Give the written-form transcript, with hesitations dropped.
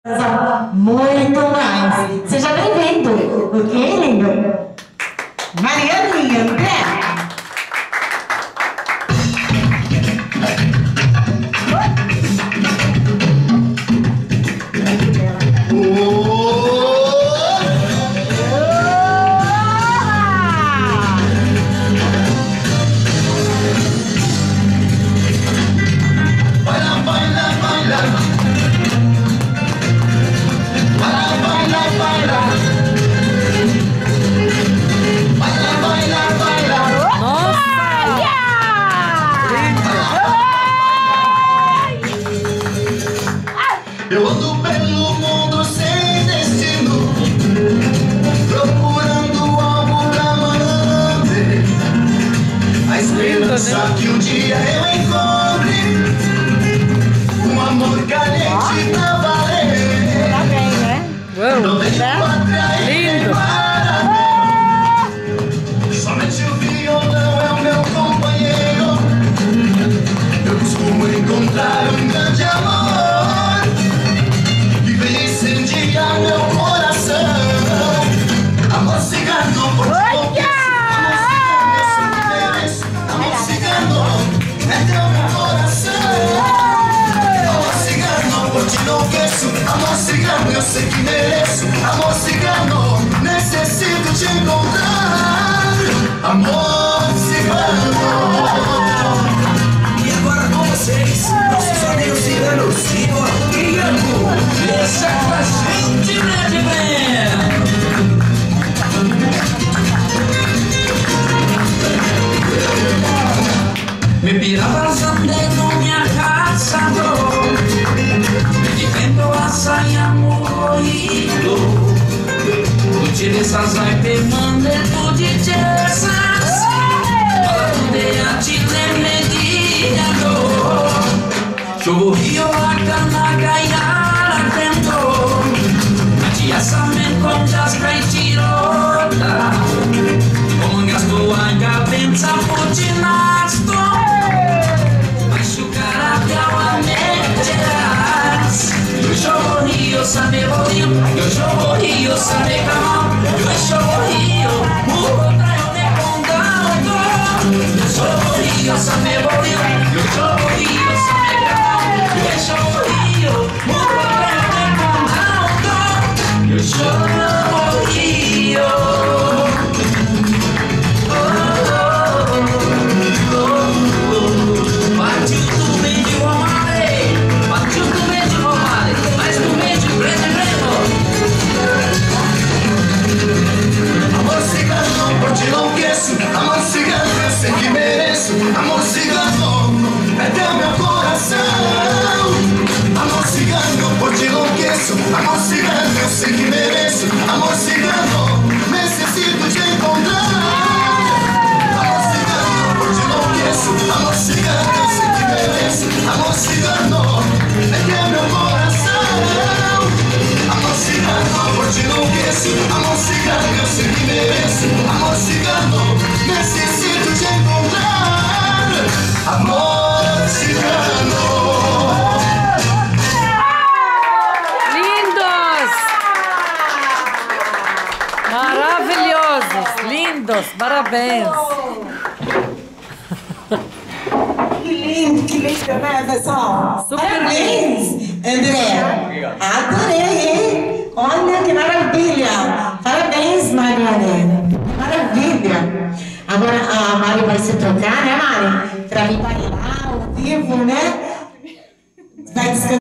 Muito mais. Seja bem-vindo. Ok, lindo? Marianinha, André. Eu ando pelo mundo sem destino, procurando algo pra manter a esperança que um dia eu encontre um amor carente pra valer. Tá bem, né? Não deixo pra Lindo! Somente o violão é o meu companheiro. Eu costumo encontrar um grande amor meu coração, amor cigano, por ti amor cigano, é teu meu coração, amor cigano, por ti enlouqueço, amor cigano, eu sei que mereço, amor cigano, necessito te encontrar, amor cigano. E agora com vocês, nossos amigos ciganos, Senhor Guilherme, deixa com a gente, Red Band. Me pirava andando minha casa, me dicendo a saia morrido. Tu tira essas vai pegando tu de Jesus. Ela tudeia te remediando. Jogo rio a cana gaia dentro. Essa me encontras caetirota. Como gasto a cabeça por ti nasto. Machucar até a meteras. Eu jogo rio, sabe rio. Eu jogo rio, sabe camão. Eu jogo rio, murro pra eu me condado. Eu jogo rio, sabe rio. Eu jogo rio, sabe camão. Eu jogo rio, murro pra eu me condado. Eu jogo rio. Partiu do meio de Romare, partiu do meio de Romare, mas do meio de grande primo. Amor cigano, por ti enlouqueço, amor cigano, eu sei que mereço, amor cigano, é teu meu coração. Amor cigano, por ti enlouqueço, amor cigano, eu sei que mereço, amor cigano, necessito te encontrar. Amor cigano, por ti enlouqueço, amor cigano, eu sei que mereço, amor cigano, é que é meu coração. Amor cigano, por ti enlouqueço, amor cigano, eu sei que mereço, amor cigano, necessito te encontrar. Amor cigano. Maravilhosos, lindos, parabéns! Que lindo, né, pessoal? Super Parabéns, André. Adorei, hein? Olha que maravilha. Parabéns, Mariana. Maravilha. Agora a Mari vai se trocar, né, Mari? Pra vir bailar ao vivo, né? Vai descansar.